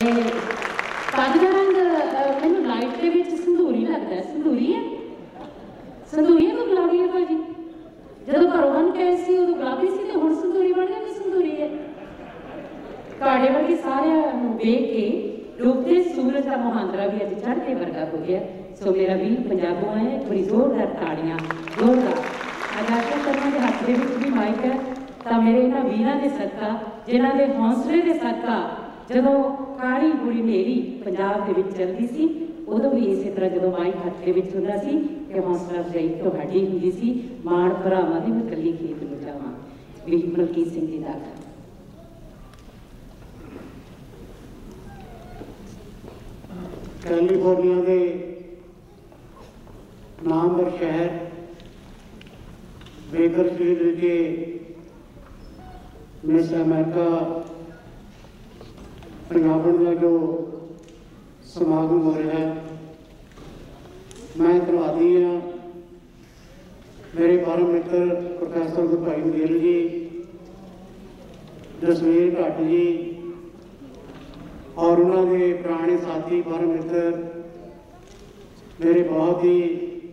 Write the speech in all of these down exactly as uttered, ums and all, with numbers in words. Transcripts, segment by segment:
पग का रंग मैनू लाइट के विच संधूरी लगता है। संधूरी है, संधूरी है तो गुलाबी है भाजी। जो घरों कहे सी उदों गुलाबी सी तो हुण संधूरी बन गई, संधूरी है। तुहाडे वर्गे सारिਆਂ ਨੂੰ देख के डूबते सूरज का मुहांदरा भी अज चढ़ते वर्गा हो गया। सो मेरा वीर पंजाबों है, बड़ी जोरदार ताड़ियां जोरदार। आगाशा शर्मा के हाथ के भी माइक है तो मेरे इन्होंने वीरों के सदका, जिन्हों के हौसले के सदका जो काली बुरी नेरी पंजाब के चलती सी, उदों भी इस तरह जो माइक हाथ के होंदा सी कि हौसला अफजाई तुहाडी हुंदी सी। माण भरावां दी मैं कल्ली खेत नूं जावां। वीर मलकीत सिंह जी दाता कैलीफोर्निया के नामवर शहर बेकरफील्ड के मिस अमेरिका पंजाबन का जो समागम हो रहा है, मैं धन्यवादी हाँ मेरे परम मित्र प्रोफैसर गुरभाई गिल जी, जसवीर भट्ट जी और उन्होंने पुराने साथी परम मित्र मेरे बहुत ही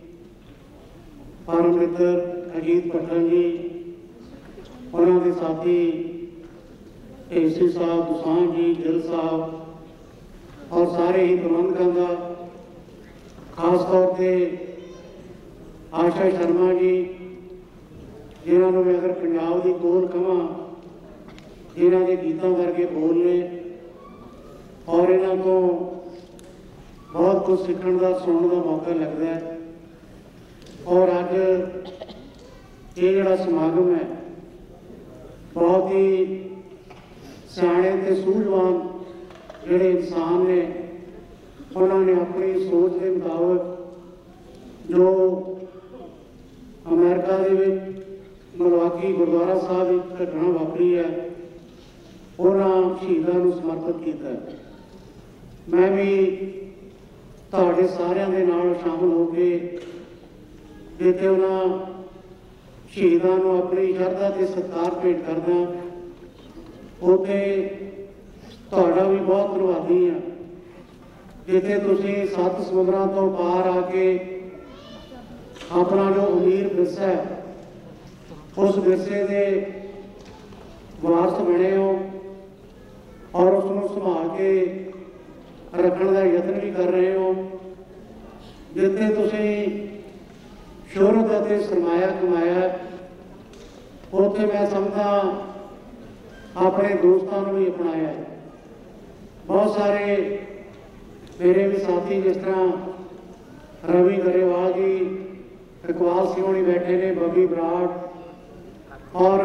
परम मित्र अजीत पठन जी, उन्होंने साथी एसी साहब, दुसांझ जी, गिल साहब और सारे ही प्रबंधकों का, खास तौर पर आशा शर्मा जी जिन्होंने मैं अगर पंजाब की कोल कहां, जिन्हों के गीतों करके बोलने और इन्हों को बहुत कुछ सीखने का सुनने का मौका लगता है। और अज ये जोड़ा समागम है बहुत ही सियाणे ते सूझवान जोड़े इंसान ने, उन्होंने अपनी सोच के मुताबिक जो अमेरिका के मिलवाकी गुरुद्वारा साहब एक घटना वापरी है, उन्होंने शहीदों को समर्पित किया। मैं भी तुहाडे सारिਆਂ ਦੇ ਨਾਲ शामिल हो के जिथे उन्होंने शहीदों को अपनी श्रद्धा से सत्कार भेंट करदा, उत्थे तुहाडा भी बहुत धन्यवादी हाँ जिथे तुसीं सत्त समुद्रां तो पार आके अपना जो अमीर विरसा है उस विरसे के वारस बने हो और उसको संभाल के रखने का यत्न भी कर रहे हो। जिथे तुसीं शोहरत और सरमाया कमाया, उत्थे मैं समझदा अपने दोस्तों को भी अपनाया। बहुत सारे मेरे भी साथी जिस तरह रवि गरेवाल जी, इकबाल सिंह होनी बैठे ने, बबी बराड़ और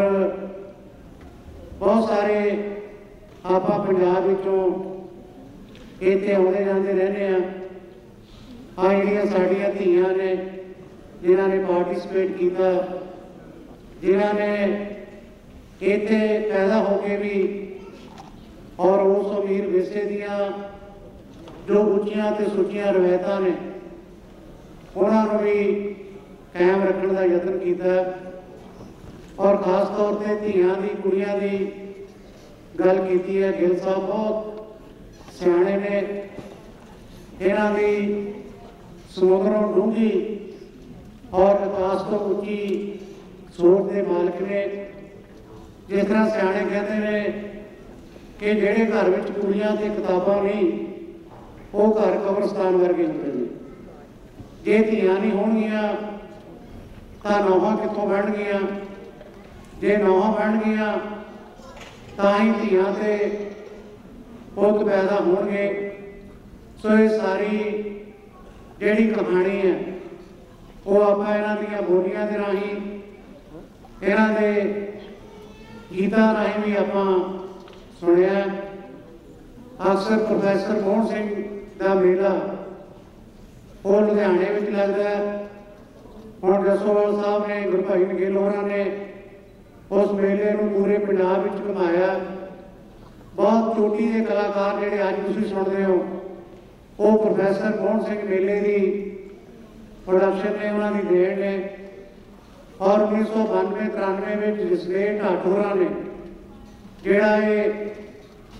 बहुत सारे आप पंजाब विचों इत्थे आउंदे जांदे रहने आ जिहड़ियां साडीआं धीआं ने जिन्हां ने पार्टिसिपेट किया, जिन्हां ने इत्थे पैदा होके भी और उस अमीर विरसे दियां जो उच्चियां ते सुच्चियां रवायतां ने उन्होंने भी कायम रखने का यत्न किया। और खास तौर पर धीआं दी कुड़ियां दी गल की है। गिल साहब बहुत सियाणे ने, इन्हां दी समुद्रों डूंगी और आकाश तो उच्ची सोच के मालिक ने। जिस तरह सियाणे कहते हैं कि जिहड़े घर में कुड़ियां ते किताबां नहीं, वो घर कब्रस्तान वर्गे होंदे ने। जे धीआं नहीं होणगियां तां नौहां कित्थों बनणगियां, जे नौहां बनणगियां तां ही धीआं ते पुत पैदा होणगे। सो ये सारी जिहड़ी कहानी है वो आपां इन्हां दीयां बोलियां दे राहीं, इन्हां दे गीतां राहीं भी आपां सुनिया। अक्सर प्रोफैसर मोहन सिंह का मेला वो लुधियाने में लगता है। हुण जसोवाल साहब ने, गुरभाई गिल होरां ने उस मेले को पूरे पंजाब विच घुमाया। बहुत चोटी के कलाकार जिहड़े अज तुसीं सुणदे हो वो प्रोफैसर मोहन सिंह मेले की प्रोडक्शन ने, उन्होंने देन ने। और उन्नीस सौ बानवे तिरानवे में जसलेट ढाठ होरां ने जिहड़ा ये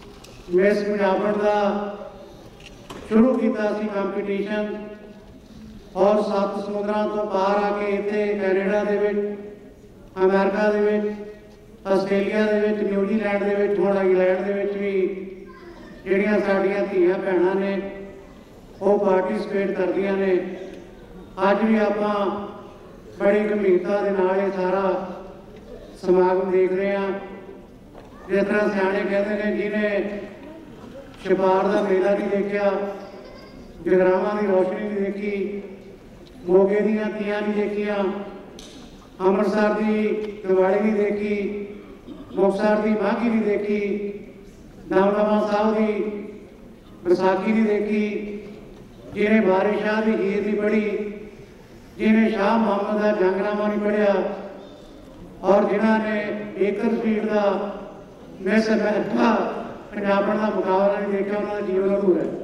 ਮਿਸ ਪੰਜਾਬਣ ਦਾ शुरू किया कंपीटीशन और सत्त समुद्रां तो पार आके इत्थे कैनेडा दे विच, अमेरिका दे विच, आस्ट्रेलिया दे विच, न्यूजीलैंड दे विच, हुण इंग्लैंड दे विच भी जिहड़ियां साडीआं धीआं भैणां ने वो पार्टिसिपेट करदियां ने। अज भी आपां बड़ी गंभीरता दे नाल ये सारा समागम देख रहे हैं। जिस तरह सियाणे कहते हैं, जिन्हें छपार का मेला नहीं देखा, जगरावां की रोशनी नहीं देखी, मोगे दीयां तीयां नहीं देखिया, अमृतसर की दिवाली नहीं देखी, मुक्तसर की माघी नहीं देखी, दमदमा साहब की विसाखी नहीं देखी, जिन्हें बारिश शाह की हीर नहीं पढ़ी, जिन्हें शाह मुहम्मद का जंगनामा नहीं पढ़िया, और जिन्होंने बेकर स्ट्रीट का मिस अमेरिका पंजाबण का मुकाबला नहीं देखा, उन्होंने जीवन अधूरा है।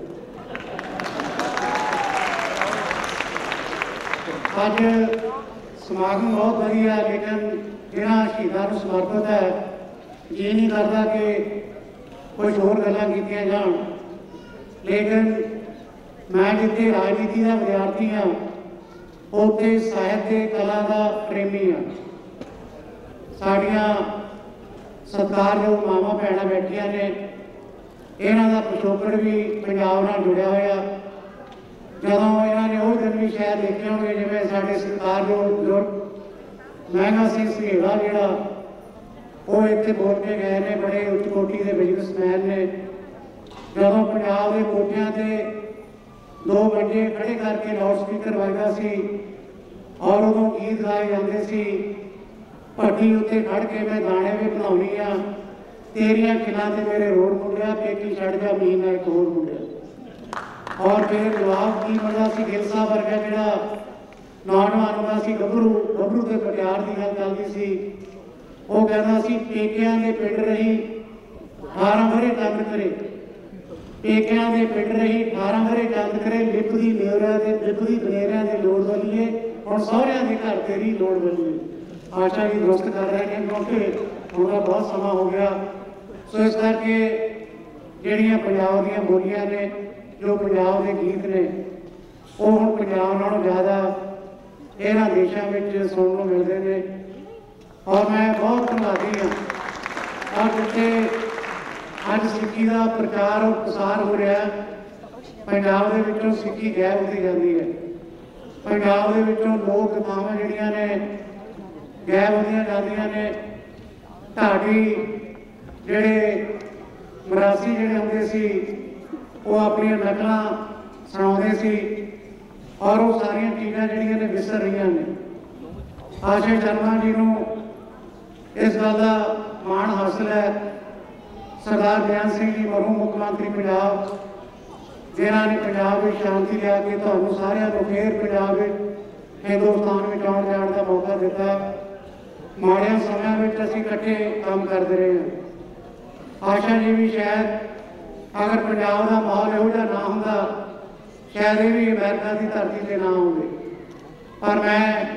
अज समागम बहुत वधिया, लेकिन जिन्होंने शहीदों को समर्पित है, ये नहीं करता कि कुछ होर गल्लां कीतियां जाण। लेकिन मैं जिथे राजनीति का विद्यार्थी हाँ, उत्थे साहित्य कला का प्रेमी हाँ। साड़ियाँ सत्कारयोग मावां भैणां बैठियां ने, इन्हां दा पिछोकड़ भी पंजाब नाल जुड़िया होया। जदों इन्हां ने वो दिन भी शायद देखे होंगे जिवें साडे सत्कारयोग बुजुर्ग महंगा सिंह सहेड़ा जिहड़ा वो इत्थे बोल के गए ने, बड़े उच्च कोटि के बिजनेसमैन ने। जदों पंजाब के कोठियां ते दो बजे खड़े करके लाउड स्पीकर वजदा सी और उदों गीत गाए जाते सी, भट्टी उत्ते खड़ के मैं गाने भी बनाउणी आ, तेरियां खिलां ते मेरे रोड मुंडिया, पेकी छड़ जा मीन एक होर मुंडिया। और फिर जवाब की मिलदा सी, गिल साहब वर्गा जिहड़ा नौजवान हुंदा सी, गभरू गभरू ते पटियार की गल चलदी सी, वो कहता सी पेकियां दे पिंड रही अठारह वरे चंद करे, पेकियां दे पिंड रही अठारह वरे चंद करे, लिपदी नेवरिया दे लिपदी बनेरिया दे लोड़ बलीए, हुण सहुरियां दे घर तेरी लोड़ बलीए। आशा भी दुरुस्त कर रहे हैं क्योंकि उनका बहुत समा हो गया। सो इस करके ਜਿਹੜੀਆਂ पंजाब ਦੀਆਂ बोलियां ने, जो पंजाब के गीत ने, वो हुण पंजाब नालों ज़्यादा इन्हां देशों में सुनने को मिलते हैं। और मैं बहुत धन्यवादी हाँ। और जिथे अज सिक्खी का प्रचार और प्रसार हो रहा है, पंजाब के विचों सिक्खी गायब होती जाती है। पंजाब के विचों लोक कथावां जिहड़ियां ने गायब होंदियां जांदियां ने। ढाडी जिहड़े मरासी जिहड़े हुंदे सी, वो अपनियां नकलां सुणाउंदे सी, और वो सारियां चीज़ां जिहड़ियां ने विसर रहीआं ने। आशा शर्मा जी नूं इस गल का माण हासिल है, सरदार बयान सिंह जी मरहूम मुख मंत्री पंजाब, जिन्हां ने पंजाब में शांति लिया के तुहानूं सारिआं नूं फिर पंजाब विच हिंदुस्तान में आउण जाण का मौका दिता। माड़ियां समयां विच असीं इकट्ठे काम करते रहे हैं। आशा जी भी शायद अगर पंजाब का माहौल इहो जिहा ना हुंदा, शायद ये भी अमेरिका की धरती से ना होंगे। पर मैं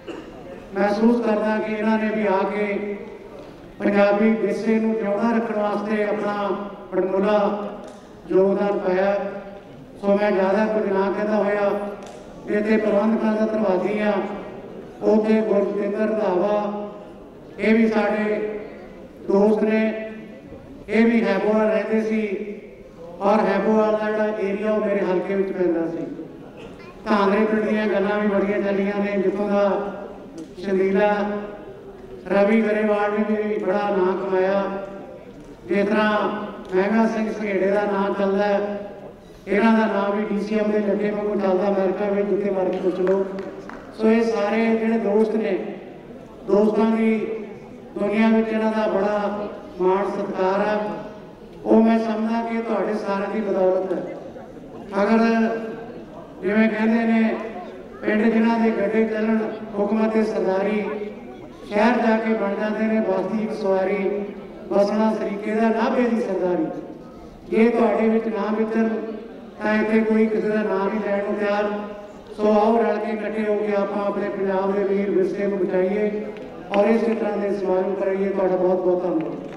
महसूस करता कि इन्होंने भी आके पंजाबी विरसे नूं जिउंदा रखण वास्ते अपना वडमुला योगदान पाया। सो मैं ज़्यादा कुछ ना कहता होया इत्थे प्रबंधकां दा धन्नवादी हाँ। उत्थे गुरजिंदर रंधावा ये भी साडे दोस्त ने, ये भी हैबोवाल रहते सी, और हैबोवाल का जिहड़ा एरिया वो मेरे हल्के विच पैंदा सी। धांधरे पिंड दीयां गल्लां भी बड़ियां चलियां ने, जित्थों दा शंदीला रवि गरेवाल ने भी बड़ा नाम कमाया। जिस तरह महंगा सिंह सहेड़े का नाम चलता है, इन्हों का नाम भी डी सी एम के लगे वांगू चलता अमेरिका में, जितने मर्जी पुछ लो। सो ये सारे जिहड़े दोस्त ने, दोस्तों की दुनिया में इन्हों का बड़ा मान सत्कार है। वो मैं समझदा कि तुहाडे सारे की बदौलत है। अगर जिवें कहंदे ने पिंड जिन्हां दे गड्डे चलन हुकमत सरदारी, शहर जाके बन जाते हैं बसती एक सवारी, बसना सरीके का नाभे की सरदारी। जे तुहाडे विच ना मित्र तां इत्थे कोई किसी का नाम नहीं लैण नूं तैयार। सो आओ रल के इकट्ठे होकर आप अपने पंजाब के वीर विरसे को बचाइए और इस तरह के समागम कराइए। तुहाडा बहुत बहुत धन्यवाद।